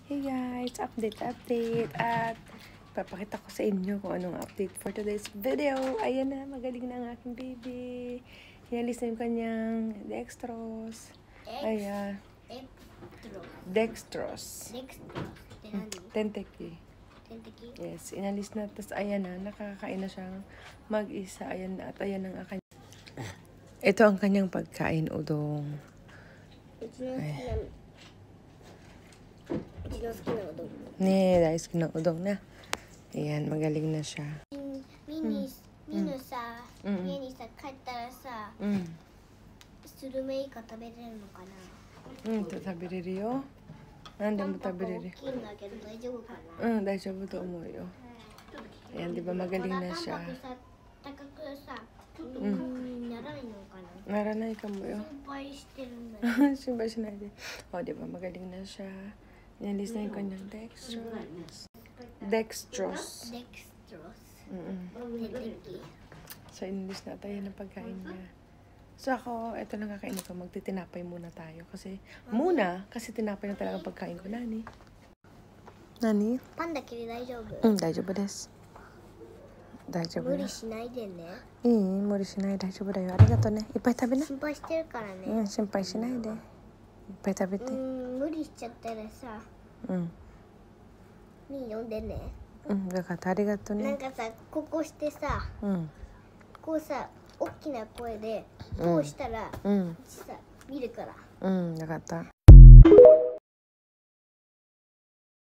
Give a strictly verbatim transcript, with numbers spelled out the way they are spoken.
Hey guys, update, update. At papakita ko sa inyo kung anong update for today's video. Ayan na, magaling na ang aking baby. Hinalis na yung kanyang dextrose. Ayan. Dextrose. Tenteki. Yes, inalis na. Tapos ayan na, nakakain na siyang mag-isa. Ayan na, at ayan ang aking... Ito ang kanyang pagkain, udong. Ay. うちの好きなうどん。 Ne, daisuki ng udong na. Ayan, magaling na siya. みに、みぬさ、家にさ、帰ったらさ、スルメイカ食べれるのかな。 うん、食べれるよ。何でも食べれる。 大きいんだけど大丈夫かな。 うん、大丈夫と思うよ。Ayan, di ba magaling na siya. 高くさ、うんならないのかな。 Naranay ka mo yun. 心配してるんだよ。 心配しないで。O, di ba magaling na siya. Inalis na yung kanyang dextrose. Dextrose. Dextrose. Mm-mm. So, inalis na tayo ng pagkain niya. So, ako, ito lang kakainin ko. Magtitinapay muna tayo. Kasi, muna, kasi tinapay na talaga pagkain ko. Nani? Nani? パンだけで大丈夫。 うん、大丈夫です。大丈夫ね。 無理しないでね。 いい無理しない。大丈夫だよ。ありがとうね。いっぱい食べな。 心配してるからね。 うん、心配しないで。いっぱい食べて。 うん、無理しちゃったらさ、 うん。 みん呼んでね。 うん、だからありがとうね。 なんかさ、ここしてさ、 うん。 こうさ、大きな声で通したら、 うん。 さ、見るから。 うん、わかった。